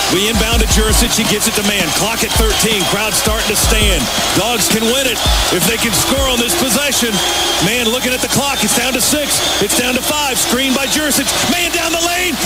We inbound to Jurisic. He gets it to man. Clock at 13. Crowd starting to stand. Dogs can win it if they can score on this possession. Man looking at the clock. It's down to 6. It's down to 5. Screen by Jurisic. Man down the lane.